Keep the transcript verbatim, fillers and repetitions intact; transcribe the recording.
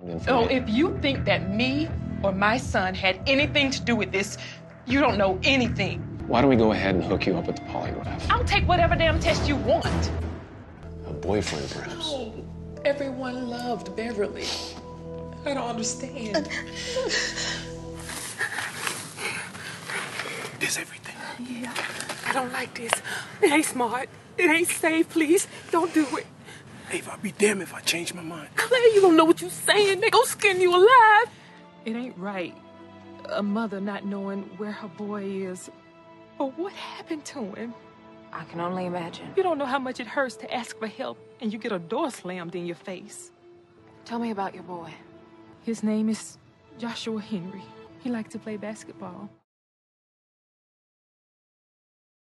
Oh, if you think that me or my son had anything to do with this, you don't know anything. Why don't we go ahead and hook you up with the polygraph? I'll take whatever damn test you want. A boyfriend, perhaps. No, everyone loved Beverly. I don't understand. This everything. Yeah, I don't like this. It ain't smart. It ain't safe, please. Don't do it. Ava, I'll be damned if I change my mind. Claire, you don't know what you're saying. They gon' skin you alive. It ain't right. A mother not knowing where her boy is. But what happened to him? I can only imagine. You don't know how much it hurts to ask for help and you get a door slammed in your face. Tell me about your boy. His name is Joshua Henry. He liked to play basketball.